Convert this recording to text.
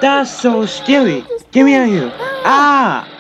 That's so scary. Get me out of here. Ah!